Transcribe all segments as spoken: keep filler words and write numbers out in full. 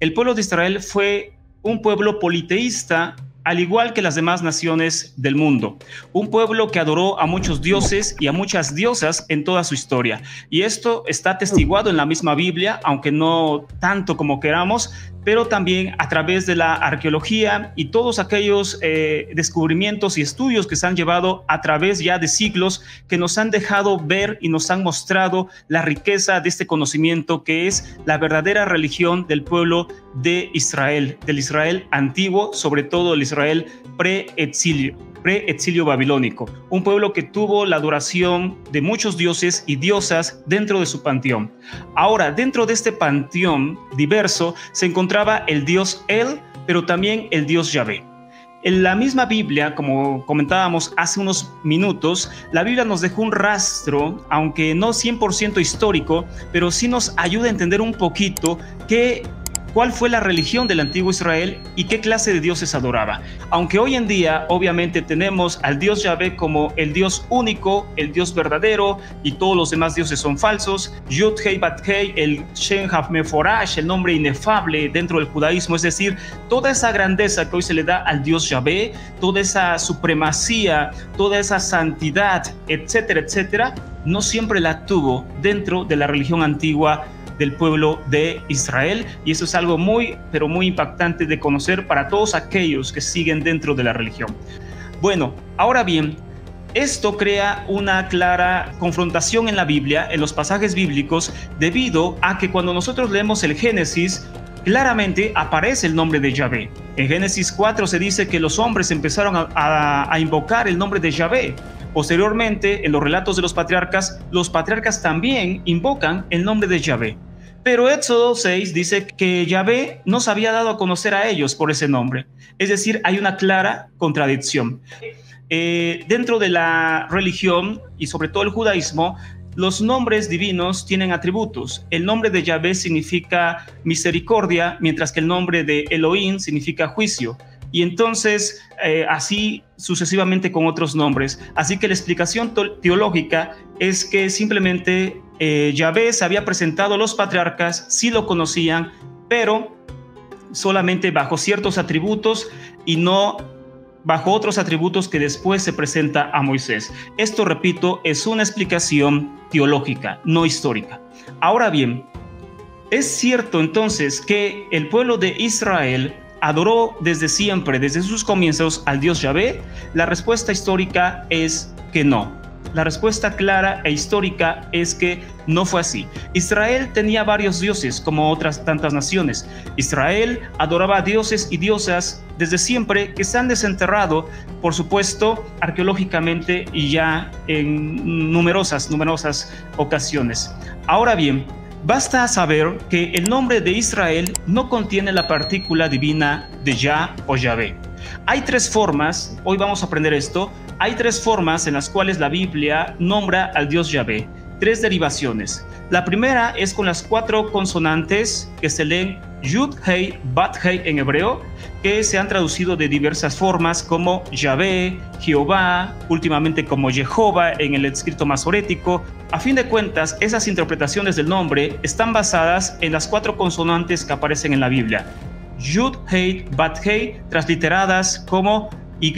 El pueblo de Israel fue un pueblo politeísta, al igual que las demás naciones del mundo. Un pueblo que adoró a muchos dioses y a muchas diosas en toda su historia. Y esto está atestiguado en la misma Biblia, aunque no tanto como queramos, pero también a través de la arqueología y todos aquellos eh, descubrimientos y estudios que se han llevado a través ya de siglos, que nos han dejado ver y nos han mostrado la riqueza de este conocimiento que es la verdadera religión del pueblo de Israel, del Israel antiguo, sobre todo el Israel pre-exilio. pre-exilio babilónico, un pueblo que tuvo la adoración de muchos dioses y diosas dentro de su panteón. Ahora, dentro de este panteón diverso se encontraba el dios El, pero también el dios Yahvé. En la misma Biblia, como comentábamos hace unos minutos, la Biblia nos dejó un rastro, aunque no cien por ciento histórico, pero sí nos ayuda a entender un poquito que cuál fue la religión del antiguo Israel y qué clase de dioses adoraba. Aunque hoy en día obviamente tenemos al dios Yahvé como el dios único, el dios verdadero, y todos los demás dioses son falsos. Yud Hei Bat Hei, el Shem Haf Meforash, el nombre inefable dentro del judaísmo, es decir, toda esa grandeza que hoy se le da al dios Yahvé, toda esa supremacía, toda esa santidad, etcétera, etcétera, no siempre la tuvo dentro de la religión antigua del pueblo de Israel, y eso es algo muy, pero muy impactante de conocer para todos aquellos que siguen dentro de la religión. Bueno, ahora bien, esto crea una clara confrontación en la Biblia, en los pasajes bíblicos, debido a que cuando nosotros leemos el Génesis, claramente aparece el nombre de Yahvé. En Génesis cuatro se dice que los hombres empezaron a, a, a invocar el nombre de Yahvé. Posteriormente, en los relatos de los patriarcas, los patriarcas también invocan el nombre de Yahvé. Pero Éxodo seis dice que Yahvé no se había dado a conocer a ellos por ese nombre. Es decir, hay una clara contradicción. Eh, dentro de la religión y sobre todo el judaísmo, los nombres divinos tienen atributos. El nombre de Yahvé significa misericordia, mientras que el nombre de Elohim significa juicio. Y entonces, eh, así sucesivamente con otros nombres. Así que la explicación teológica es que simplemente eh, Yahvé se había presentado a los patriarcas, sí lo conocían, pero solamente bajo ciertos atributos y no bajo otros atributos que después se presenta a Moisés. Esto, repito, es una explicación teológica, no histórica. Ahora bien, ¿es cierto entonces que el pueblo de Israel adoró desde siempre, desde sus comienzos, al dios Yahvé? La respuesta histórica es que no. La respuesta clara e histórica es que no fue así. Israel tenía varios dioses, como otras tantas naciones. Israel adoraba a dioses y diosas desde siempre, que se han desenterrado, por supuesto, arqueológicamente y ya en numerosas, numerosas ocasiones. Ahora bien, basta saber que el nombre de Israel no contiene la partícula divina de Yah o Yahvé. Hay tres formas, hoy vamos a aprender esto, hay tres formas en las cuales la Biblia nombra al dios Yahvé, tres derivaciones. La primera es con las cuatro consonantes que se leen Yud, Hei, Bat, Hei en hebreo, que se han traducido de diversas formas como Yahvé, Jehová, últimamente como Jehová en el escrito masorético. A fin de cuentas, esas interpretaciones del nombre están basadas en las cuatro consonantes que aparecen en la Biblia. Yud, Hei, Bat, Hei, transliteradas como Y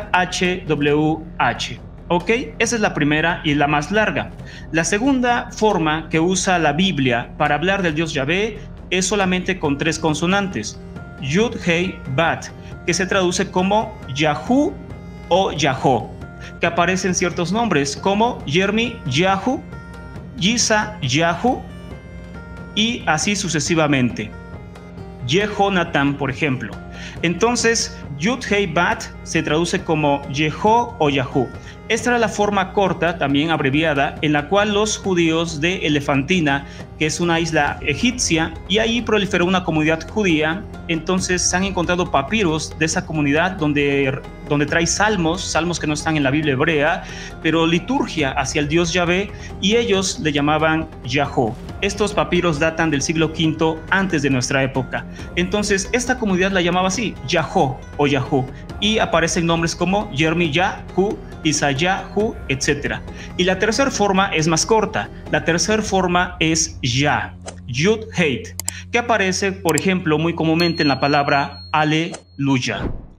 H W H. ¿Ok? Esa es la primera y la más larga. La segunda forma que usa la Biblia para hablar del dios Yahvé es solamente con tres consonantes. Yud, Hei, Bat, que se traduce como Yahu o Yahó, que aparecen ciertos nombres como Yermi, Yahu, Yisa, Yahu, y así sucesivamente. Jehonatán, por ejemplo. Entonces, Yud, Hei, Bat se traduce como Yehó o Yahú. Esta era la forma corta, también abreviada, en la cual los judíos de Elefantina, que es una isla egipcia, y ahí proliferó una comunidad judía. Entonces se han encontrado papiros de esa comunidad donde, donde trae salmos, salmos que no están en la Biblia hebrea, pero liturgia hacia el dios Yahvé, y ellos le llamaban Yahó. Estos papiros datan del siglo quinto antes de nuestra época. Entonces esta comunidad la llamaba así, Yahó o Yahú, y aparecen nombres como Yermi Yahu, Isayahu, etcétera. Y la tercera forma es más corta. La tercera forma es Yah, Yud Heit, que aparece, por ejemplo, muy comúnmente en la palabra aleluya.